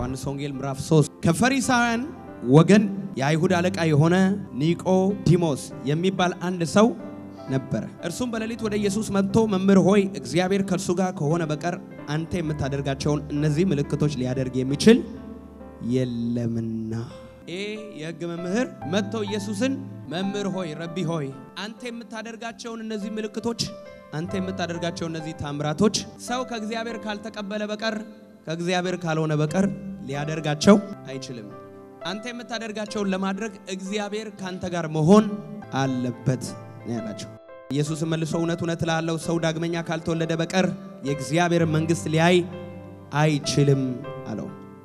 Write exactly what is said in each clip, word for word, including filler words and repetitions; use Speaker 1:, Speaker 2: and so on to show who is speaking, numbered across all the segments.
Speaker 1: ዮሐንስ ወንጌል ምዕራፍ ሶስት ከፈሪሳውያን ወገን የአይሁድ አለቃ የሆነ ኒቆዲሞስ የሚባል አንድ ሰው ነበር። እርሱም በሌሊት ወደ ኢየሱስ መጥቶ መምህር ሆይ እግዚአብሔር ከእርሱ ጋር ከሆነ በቀር አንተ የምታደርጋቸውን እነዚህ ምልክቶች ሊያደርግ የሚችል የለምና። ኤ የሕግ መምህር መጥቶ ኢየሱስን መምህር ሆይ ረቢ ሆይ አንተ የምታደርጋቸውን እነዚህ ምልክቶች አንተ የምታደርጋቸው እነዚህ ታምራቶች ሰው ከእግዚአብሔር ካልተቀበለ በቀር ከእግዚአብሔር ካልሆነ በቀር ሊያደርጋቸው አይችልም። አንተ የምታደርጋቸውን ለማድረግ እግዚአብሔር ካንተ ጋር መሆን አለበት ነው ያላቸው። ኢየሱስ መልሶ እውነት እውነት እልሃለሁ ሰው ዳግመኛ ካልተወለደ በቀር የእግዚአብሔር መንግስት ሊያይ አይችልም አለው።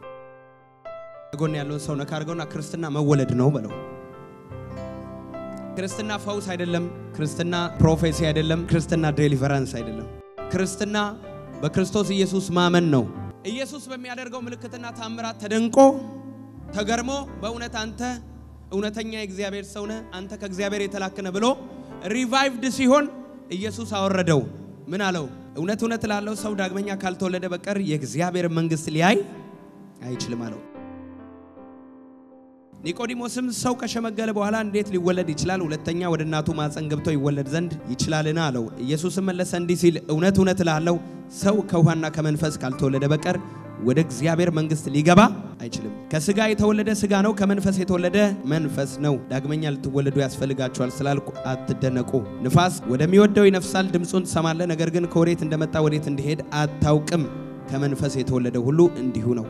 Speaker 1: ጎን ያለውን ሰው ነካርገውና ክርስትና መወለድ ነው በለው። ክርስትና ፈውስ አይደለም፣ ክርስትና ፕሮፌሲ አይደለም፣ ክርስትና ዴሊቨራንስ አይደለም። ክርስትና በክርስቶስ ኢየሱስ ማመን ነው። ኢየሱስ በሚያደርገው ምልክትና ታምራት ተደንቆ ተገርሞ በእውነት አንተ እውነተኛ የእግዚአብሔር ሰው ነህ አንተ ከእግዚአብሔር የተላከነ ብሎ ሪቫይቭድ ሲሆን ኢየሱስ አወረደው። ምን አለው? እውነት እውነት እልሃለሁ ሰው ዳግመኛ ካልተወለደ በቀር የእግዚአብሔር መንግስት ሊያይ አይችልም አለው። ኒቆዲሞስም ሰው ከሸመገለ በኋላ እንዴት ሊወለድ ይችላል? ሁለተኛ ወደ እናቱ ማፀን ገብቶ ይወለድ ዘንድ ይችላልና አለው። ኢየሱስም መለሰ እንዲህ ሲል እውነት እውነት እልሃለሁ ሰው ከውሃና ከመንፈስ ካልተወለደ በቀር ወደ እግዚአብሔር መንግስት ሊገባ አይችልም። ከስጋ የተወለደ ስጋ ነው፣ ከመንፈስ የተወለደ መንፈስ ነው። ዳግመኛ ልትወለዱ ያስፈልጋችኋል ስላልኩ አትደነቁ። ንፋስ ወደሚወደው ይነፍሳል፣ ድምጹን ትሰማለህ፣ ነገር ግን ከወዴት እንደመጣ ወዴት እንዲሄድ አታውቅም። ከመንፈስ የተወለደ ሁሉ እንዲሁ ነው።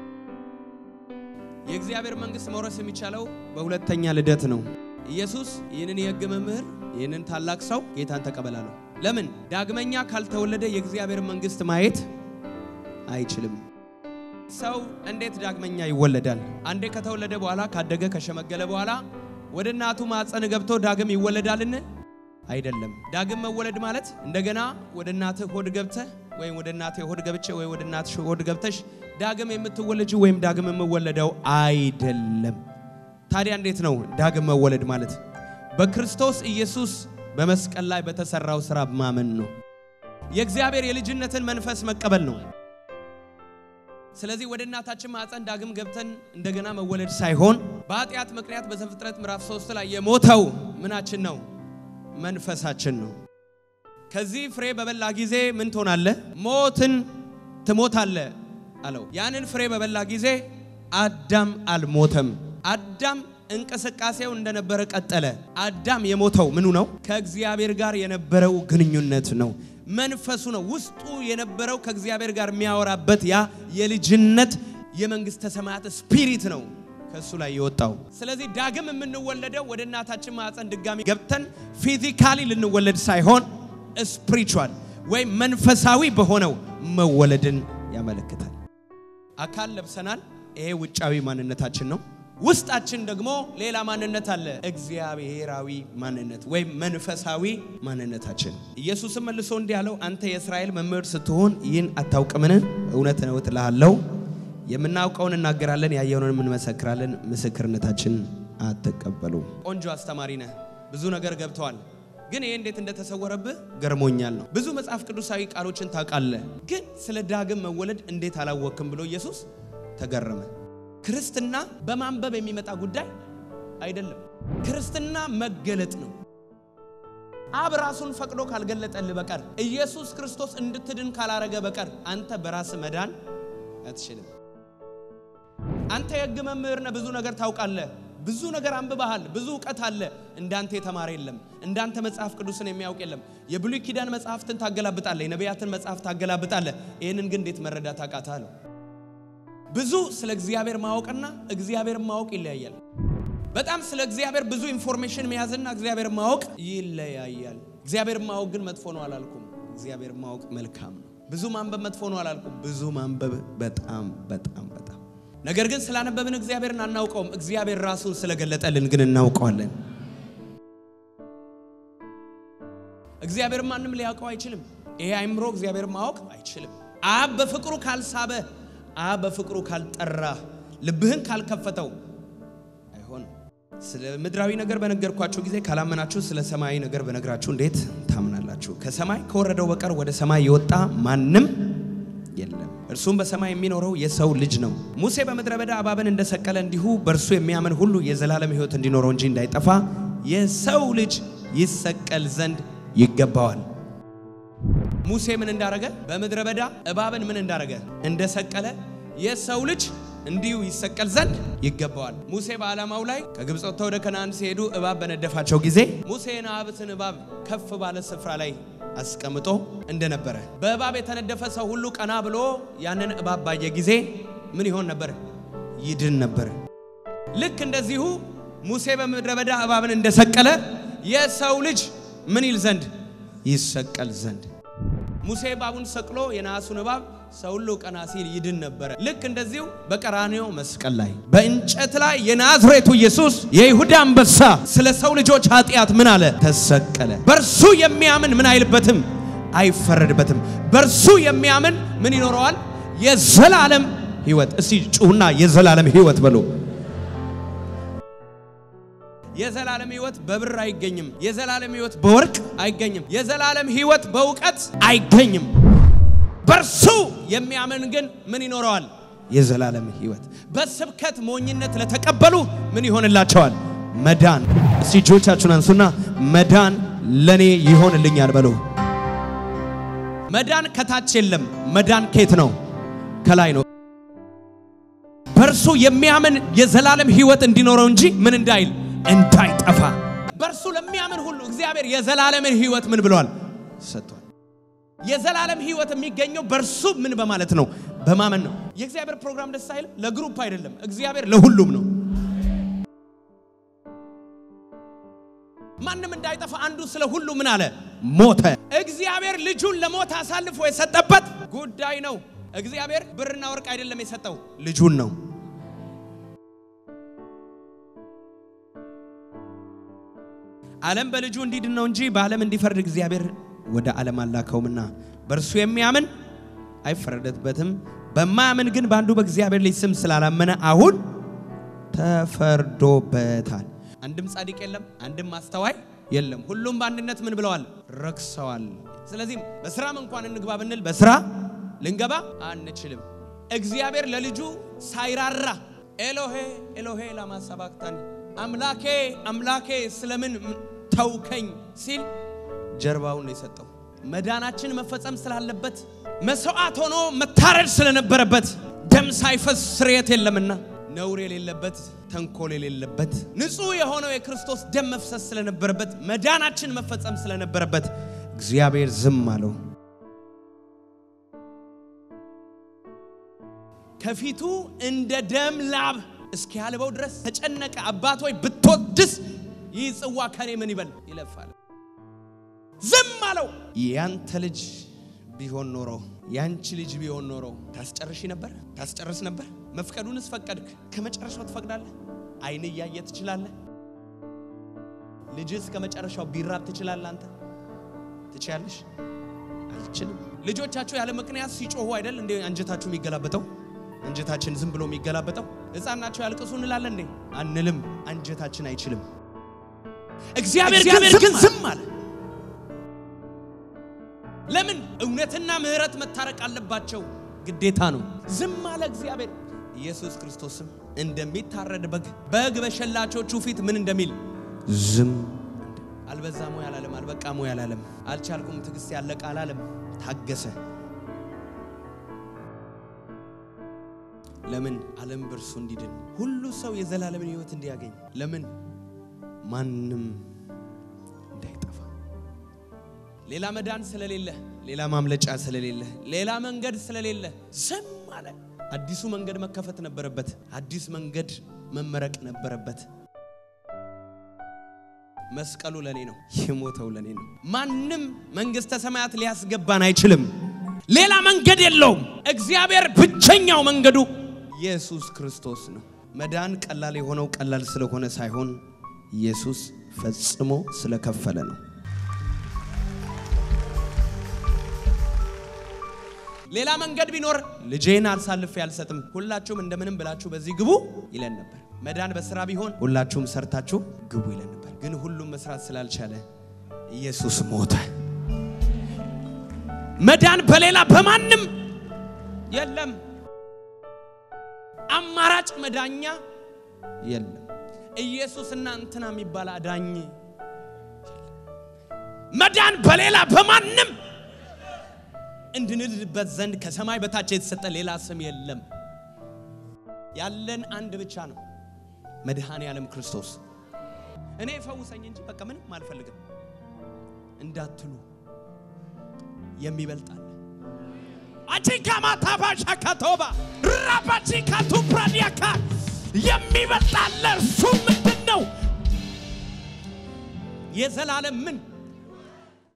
Speaker 1: የእግዚአብሔር መንግስት መውረስ የሚቻለው በሁለተኛ ልደት ነው። ኢየሱስ ይህንን የሕግ መምህር ይህንን ታላቅ ሰው ጌታን ተቀበላለው። ለምን? ዳግመኛ ካልተወለደ የእግዚአብሔር መንግስት ማየት አይችልም። ሰው እንዴት ዳግመኛ ይወለዳል? አንዴ ከተወለደ በኋላ ካደገ ከሸመገለ በኋላ ወደ እናቱ ማፀን ገብቶ ዳግም ይወለዳልን? አይደለም። ዳግም መወለድ ማለት እንደገና ወደ እናትህ ሆድ ገብተህ ወይም ወደ እናትህ ሆድ ገብቼ ወይ ወደ እናትሽ ሆድ ገብተሽ ዳግም የምትወለጂ ወይም ዳግም የምወለደው አይደለም። ታዲያ እንዴት ነው ዳግም መወለድ ማለት? በክርስቶስ ኢየሱስ በመስቀል ላይ በተሰራው ሥራ ማመን ነው። የእግዚአብሔር የልጅነትን መንፈስ መቀበል ነው። ስለዚህ ወደ እናታችን ማፀን ዳግም ገብተን እንደገና መወለድ ሳይሆን በኃጢአት ምክንያት በዘፍጥረት ምዕራፍ ሶስት ላይ የሞተው ምናችን ነው? መንፈሳችን ነው። ከዚህ ፍሬ በበላ ጊዜ ምን ትሆናለህ? ሞትን ትሞታለህ አለው። ያንን ፍሬ በበላ ጊዜ አዳም አልሞተም። አዳም እንቅስቃሴው እንደነበረ ቀጠለ። አዳም የሞተው ምኑ ነው? ከእግዚአብሔር ጋር የነበረው ግንኙነት ነው። መንፈሱ ነው። ውስጡ የነበረው ከእግዚአብሔር ጋር የሚያወራበት ያ የልጅነት የመንግስተ ሰማያት ስፒሪት ነው ከሱ ላይ የወጣው። ስለዚህ ዳግም የምንወለደው ወደ እናታችን ማፀን ድጋሚ ገብተን ፊዚካሊ ልንወለድ ሳይሆን ስፒሪቹዋል ወይ መንፈሳዊ በሆነው መወለድን ያመለክታል። አካል ለብሰናል፣ ይሄ ውጫዊ ማንነታችን ነው። ውስጣችን ደግሞ ሌላ ማንነት አለ፣ እግዚአብሔራዊ ማንነት ወይ መንፈሳዊ ማንነታችን። ኢየሱስም መልሶ እንዲህ አለው አንተ የእስራኤል መምህር ስትሆን ይህን አታውቅምን? እውነት ነው እልሃለሁ የምናውቀውን እናገራለን ያየነውን እንመሰክራለን፣ ምስክርነታችን አትቀበሉ። ቆንጆ አስተማሪ ነህ፣ ብዙ ነገር ገብቷል፣ ግን ይሄ እንዴት እንደተሰወረብህ ገርሞኛል ነው። ብዙ መጽሐፍ ቅዱሳዊ ቃሎችን ታውቃለህ፣ ግን ስለ ዳግም መወለድ እንዴት አላወቅም ብሎ ኢየሱስ ተገረመ። ክርስትና በማንበብ የሚመጣ ጉዳይ አይደለም። ክርስትና መገለጥ ነው። አብ ራሱን ፈቅዶ ካልገለጠልህ በቀር ኢየሱስ ክርስቶስ እንድትድን ካላረገ በቀር አንተ በራስ መዳን አትችልም። አንተ የሕግ መምህር ነህ፣ ብዙ ነገር ታውቃለህ፣ ብዙ ነገር አንብበሃል፣ ብዙ ዕውቀት አለ። እንዳንተ የተማረ የለም፣ እንዳንተ መጽሐፍ ቅዱስን የሚያውቅ የለም። የብሉይ ኪዳን መጽሐፍትን ታገላብጣለህ፣ የነቢያትን መጽሐፍ ታገላብጣለህ። ይሄንን ግን እንዴት መረዳት አቃተህ? ብዙ ስለ እግዚአብሔር ማወቅና እግዚአብሔር ማወቅ ይለያያል። በጣም ስለ እግዚአብሔር ብዙ ኢንፎርሜሽን መያዝና እግዚአብሔር ማወቅ ይለያያል። እግዚአብሔር ማወቅ ግን መጥፎ ነው አላልኩም። እግዚአብሔር ማወቅ መልካም ነው። ብዙ ማንበብ መጥፎ ነው አላልኩም። ብዙ ማንበብ በጣም በጣም በጣም ነገር ግን ስላነበብን እግዚአብሔርን አናውቀውም። እግዚአብሔር ራሱን ስለገለጠልን ግን እናውቀዋለን። እግዚአብሔር ማንንም ሊያውቀው አይችልም። ይሄ አይምሮ እግዚአብሔር ማወቅ አይችልም። አብ በፍቅሩ ካልሳበ አብ በፍቅሩ ካልጠራ ልብህን ካልከፈተው አይሆን። ስለ ምድራዊ ነገር በነገርኳችሁ ጊዜ ካላመናችሁ ስለ ሰማያዊ ነገር በነግራችሁ እንዴት ታምናላችሁ? ከሰማይ ከወረደው በቀር ወደ ሰማይ የወጣ ማንም የለም። እርሱም በሰማይ የሚኖረው የሰው ልጅ ነው ሙሴ በመድረ በዳ እባብን እንደሰቀለ እንዲሁ በእርሱ የሚያምን ሁሉ የዘላለም ሕይወት እንዲኖረው እንጂ እንዳይጠፋ የሰው ልጅ ይሰቀል ዘንድ ይገባዋል ሙሴ ምን እንዳረገ በመድረ በዳ እባብን ምን እንዳረገ እንደሰቀለ የሰው ልጅ እንዲሁ ይሰቀል ዘንድ ይገባዋል ሙሴ በዓላማው ላይ ከግብጽ ወጥተው ወደ ከነዓን ሲሄዱ እባብ በነደፋቸው ጊዜ ሙሴ የናብትን እባብ ከፍ ባለ ስፍራ ላይ አስቀምጦ እንደነበረ በእባብ የተነደፈ ሰው ሁሉ ቀና ብሎ ያንን እባብ ባየ ጊዜ ምን ይሆን ነበር ይድን ነበር ልክ እንደዚሁ ሙሴ በመድረ በዳ እባብን እንደሰቀለ የሰው ልጅ ምን ይል ዘንድ ይሰቀል ዘንድ ሙሴ እባቡን ሰቅሎ የናሱን እባብ ሰው ሁሉ ቀና ሲል ይድን ነበር ልክ እንደዚሁ በቀራንዮ መስቀል ላይ በእንጨት ላይ የናዝሬቱ ኢየሱስ የይሁዳ አንበሳ ስለ ሰው ልጆች ኃጢያት ምን አለ ተሰቀለ በርሱ የሚያምን ምን አይልበትም አይፈረድበትም በርሱ የሚያምን ምን ይኖረዋል የዘላለም ሕይወት እስቲ ጩሁና የዘላለም ሕይወት በሉ የዘላለም ሕይወት በብር አይገኝም የዘላለም ሕይወት በወርቅ አይገኝም የዘላለም ሕይወት በእውቀት አይገኝም በርሱ የሚያምን ግን ምን ይኖረዋል የዘላለም ሕይወት በስብከት ሞኝነት ለተቀበሉ ምን ይሆንላቸዋል መዳን እስቲ እጆቻችሁን አንሱና መዳን ለኔ ይሆንልኛል በሉ መዳን ከታች የለም መዳን ከየት ነው ከላይ ነው በርሱ የሚያምን የዘላለም ሕይወት እንዲኖረው እንጂ ምን እንዳይል እንዳይጠፋ በርሱ ለሚያምን ሁሉ እግዚአብሔር የዘላለምን ሕይወት ምን ብሏል ሰጥቷል የዘላለም ሕይወት የሚገኘው በርሱ ምን በማለት ነው በማመን ነው የእግዚአብሔር ፕሮግራም ደስ አይል ለግሩፕ አይደለም እግዚአብሔር ለሁሉም ነው ማንንም እንዳይጠፋ አንዱ ስለ ሁሉ ምን አለ ሞተ እግዚአብሔር ልጁን ለሞት አሳልፎ የሰጠበት ጉዳይ ነው እግዚአብሔር ብርና ወርቅ አይደለም የሰጠው ልጁን ነው ዓለም በልጁ እንዲድን ነው እንጂ በዓለም እንዲፈርድ እግዚአብሔር ወደ ዓለም አላከውምና በርሱ የሚያምን አይፈረድበትም በማያምን ግን ባንዱ በእግዚአብሔር ልጅ ስም ስላላመነ አሁን ተፈርዶበታል አንድም ጻድቅ የለም አንድም ማስተዋይ የለም ሁሉም በአንድነት ምን ብለዋል ረክሰዋል ስለዚህ በስራም እንኳን እንግባ ብንል በስራ ልንገባ አንችልም እግዚአብሔር ለልጁ ሳይራራ ኤሎሄ ኤሎሄ ላማ ሰባክታኒ አምላኬ አምላኬ ስለምን ተውከኝ ሲል ጀርባውን ነው የሰጠው መዳናችን መፈጸም ስላለበት መስዋዕት ሆኖ መታረድ ስለነበረበት ደም ሳይፈስ ስርየት የለምና ነውር የሌለበት ተንኮል የሌለበት ንጹህ የሆነው የክርስቶስ ደም መፍሰስ ስለነበረበት መዳናችን መፈጸም ስለነበረበት እግዚአብሔር ዝም አለው ከፊቱ እንደ ደም ላብ እስኪያልበው ድረስ ተጨነቀ አባት ሆይ ብትወድስ ይጽዋ ከኔ ምን ይበል ይለፋል ዝም አለው ያንተ ልጅ ቢሆን ኖሮ ያንቺ ልጅ ቢሆን ኖሮ ታስጨርሽ ነበር ታስጨርስ ነበር መፍቀዱንስ ፈቀድክ ከመጨረሻው ትፈቅዳለህ አይን ያያየ ትችላለህ ልጅስ ከመጨረሻው ቢራብ ትችላለህ አንተ ትችያለሽ አልችልም ልጆቻችሁ ያለ ምክንያት ሲጮሁ አይደል እንዴ አንጀታችሁ የሚገላበጠው አንጀታችን ዝም ብሎ የሚገላበጠው ህፃናቸው ያልቅሱ እንላለን እንዴ አንልም አንጀታችን አይችልም እግዚአብሔር ግን ዝም አለ ለምን እውነትና ምህረት መታረቅ አለባቸው ግዴታ ነው ዝም አለ እግዚአብሔር ኢየሱስ ክርስቶስም እንደሚታረድ በግ በግ በሸላቾቹ ፊት ምን እንደሚል ዝም አልበዛም ወይ አላለም አልበቃም ወይ አላለም አልቻልኩም ትግስት ያለቀ አላለም ታገሰ ለምን ዓለም በርሱ እንዲድን ሁሉ ሰው የዘላለምን ሕይወት እንዲያገኝ ለምን ማንንም እንዳይጠፋ ሌላ መዳን ስለሌለ ሌላ ማምለጫ ስለሌለ ሌላ መንገድ ስለሌለ ዝም አለ አዲሱ መንገድ መከፈት ነበረበት አዲስ መንገድ መመረቅ ነበረበት መስቀሉ ለኔ ነው የሞተው ለኔ ነው ማንንም መንግስተ ሰማያት ሊያስገባን አይችልም ሌላ መንገድ የለውም እግዚአብሔር ብቸኛው መንገዱ ኢየሱስ ክርስቶስ ነው መዳን ቀላል የሆነው ቀላል ስለሆነ ሳይሆን ኢየሱስ ፈጽሞ ስለከፈለ ነው ሌላ መንገድ ቢኖር ልጄን አልሳልፍ ያልሰጥም ሁላችሁም እንደምንም ብላችሁ በዚህ ግቡ ይለን ነበር መዳን በስራ ቢሆን ሁላችሁም ሰርታችሁ ግቡ ይለን ነበር ግን ሁሉም መስራት ስላልቻለ ኢየሱስ ሞተ መዳን በሌላ በማንም የለም አማራጭ መዳኛ የለም ኢየሱስና እንትና የሚባል አዳኝ መዳን በሌላ በማንም እንድንድበት ዘንድ ከሰማይ በታች የተሰጠ ሌላ ስም የለም ያለን አንድ ብቻ ነው መድኃኔ ዓለም ክርስቶስ እኔ ፈውሰኝ እንጂ በቃ ምንም አልፈልግም እንዳትሉ የሚበልጣል አጂካማ ታባሻ ካቶባ ራባጂ ካቱፕራዲያካ የሚበልጣል እርሱ ምንድነው የዘላለም ምን